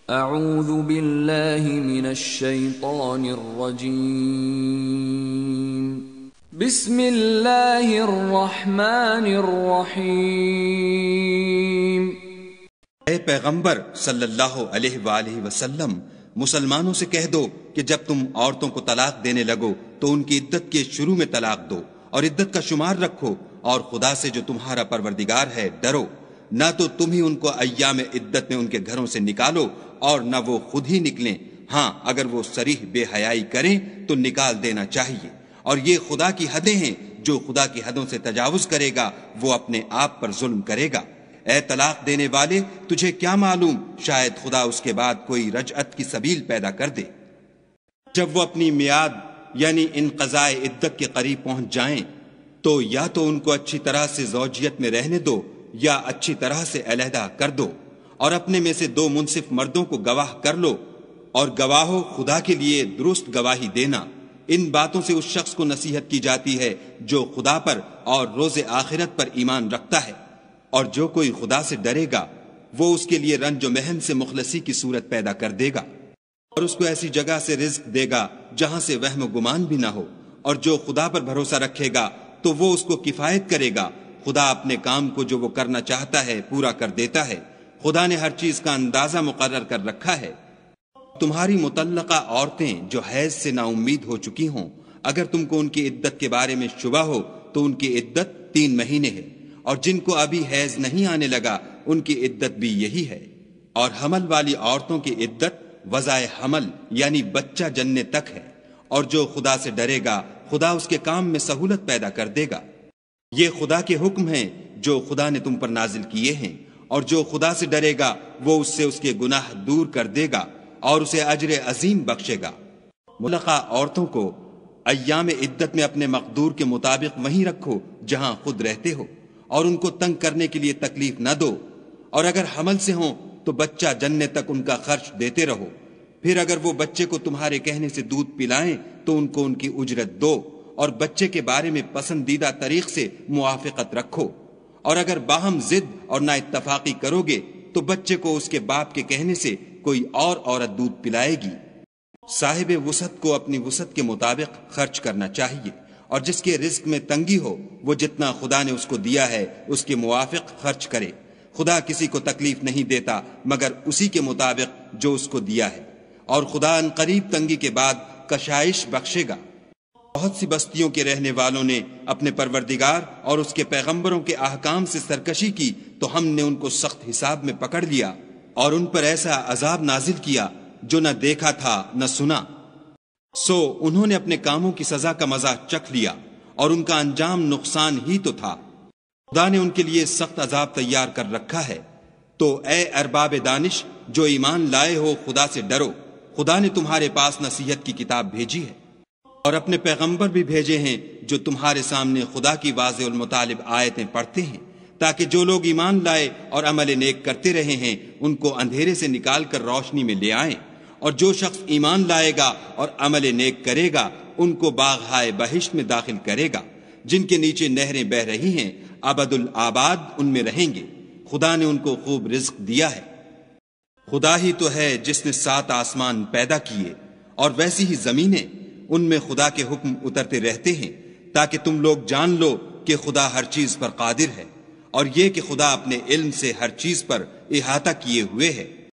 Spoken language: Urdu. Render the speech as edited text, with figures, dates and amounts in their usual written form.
اعوذ باللہ من الشیطان الرجیم بسم اللہ الرحمن الرحیم۔ اے پیغمبر صلی اللہ علیہ وآلہ وسلم، مسلمانوں سے کہہ دو کہ جب تم عورتوں کو طلاق دینے لگو تو ان کی عدت کے شروع میں طلاق دو اور عدت کا شمار رکھو، اور خدا سے جو تمہارا پروردگار ہے ڈرو۔ نہ تو تم ہی ان کو ایام عدت میں ان کے گھروں سے نکالو اور نہ وہ خود ہی نکلیں، ہاں اگر وہ صریح بے حیائی کریں تو نکال دینا چاہیے، اور یہ خدا کی حدیں ہیں، جو خدا کی حدوں سے تجاوز کرے گا وہ اپنے آپ پر ظلم کرے گا۔ اے طلاق دینے والے، تجھے کیا معلوم، شاید خدا اس کے بعد کوئی رجعت کی سبیل پیدا کر دے۔ جب وہ اپنی میعاد یعنی انقضاء عدت کے قریب پہنچ جائیں تو یا تو ان کو اچھی طرح سے زوجیت میں رہنے دو یا اچھی طرح سے علیحدہ کر دو، اور اپنے میں سے 2 منصف مردوں کو گواہ کر لو، اور گواہو خدا کے لیے درست گواہی دینا۔ ان باتوں سے اس شخص کو نصیحت کی جاتی ہے جو خدا پر اور روز آخرت پر ایمان رکھتا ہے، اور جو کوئی خدا سے ڈرے گا وہ اس کے لیے رنج و محن سے مخلصی کی صورت پیدا کر دے گا، اور اس کو ایسی جگہ سے رزق دے گا جہاں سے وہم و گمان بھی نہ ہو، اور جو خدا پر بھروسہ رکھے گا تو وہ اس کو کفایت کرے گا۔ خدا اپنے کام کو جو وہ کرنا چاہتا ہے پورا کر دیتا ہے، خدا نے ہر چیز کا اندازہ مقرر کر رکھا ہے۔ تمہاری مطلقہ عورتیں جو حیض سے نا امید ہو چکی ہوں، اگر تم کو ان کی عدت کے بارے میں شبہ ہو تو ان کی عدت 3 مہینے ہے، اور جن کو ابھی حیض نہیں آنے لگا ان کی عدت بھی یہی ہے، اور حمل والی عورتوں کی عدت وضع حمل یعنی بچہ جننے تک ہے، اور جو خدا سے ڈرے گا خدا اس کے کام میں سہولت پیدا کر دے گا۔ یہ خدا کے حکم ہیں جو خدا نے تم پر نازل کیے ہیں، اور جو خدا سے ڈرے گا وہ اس سے اس کے گناہ دور کر دے گا اور اسے اجر عظیم بخشے گا۔ مطلقہ عورتوں کو ایام عدت میں اپنے مقدور کے مطابق وہیں رکھو جہاں خود رہتے ہو، اور ان کو تنگ کرنے کے لیے تکلیف نہ دو، اور اگر حمل سے ہوں تو بچہ جننے تک ان کا خرچ دیتے رہو۔ پھر اگر وہ بچے کو تمہارے کہنے سے دودھ پلائیں تو ان کو ان کی اجرت دو، اور بچے کے بارے میں پسندیدہ طریق سے موافقت رکھو، اور اگر باہم ضد اور نا اتفاقی کرو گے تو بچے کو اس کے باپ کے کہنے سے کوئی اور عورت دودھ پلائے گی۔ صاحب وسعت کو اپنی وسعت کے مطابق خرچ کرنا چاہیے، اور جس کے رزق میں تنگی ہو وہ جتنا خدا نے اس کو دیا ہے اس کے موافق خرچ کرے۔ خدا کسی کو تکلیف نہیں دیتا مگر اسی کے مطابق جو اس کو دیا ہے، اور خدا ان قریب تنگی کے بعد کشائش بخشے گا۔ بہت سی بستیوں کے رہنے والوں نے اپنے پروردگار اور اس کے پیغمبروں کے احکام سے سرکشی کی تو ہم نے ان کو سخت حساب میں پکڑ لیا، اور ان پر ایسا عذاب نازل کیا جو نہ دیکھا تھا نہ سنا۔ سو انہوں نے اپنے کاموں کی سزا کا مزہ چکھ لیا، اور ان کا انجام نقصان ہی تو تھا۔ خدا نے ان کے لیے سخت عذاب تیار کر رکھا ہے۔ تو اے ارباب دانش جو ایمان لائے ہو، خدا سے ڈرو۔ خدا نے تمہارے پاس نصیحت کی کتاب بھیجی ہے، اور اپنے پیغمبر بھی بھیجے ہیں جو تمہارے سامنے خدا کی واضح المطالب آیتیں پڑھتے ہیں، تاکہ جو لوگ ایمان لائے اور عمل نیک کرتے رہے ہیں ان کو اندھیرے سے نکال کر روشنی میں لے آئیں، اور جو شخص ایمان لائے گا اور عمل نیک کرے گا ان کو باغ ہائے بہشت میں داخل کرے گا، جن کے نیچے نہریں بہ رہی ہیں، ابد الآباد ان میں رہیں گے۔ خدا نے ان کو خوب رزق دیا ہے۔ خدا ہی تو ہے جس نے 7 آسمان پیدا کیے، اور ویسی ہی زمینیں، ان میں خدا کے حکم اترتے رہتے ہیں تاکہ تم لوگ جان لو کہ خدا ہر چیز پر قادر ہے، اور یہ کہ خدا اپنے علم سے ہر چیز پر احاطہ کیے ہوئے ہے۔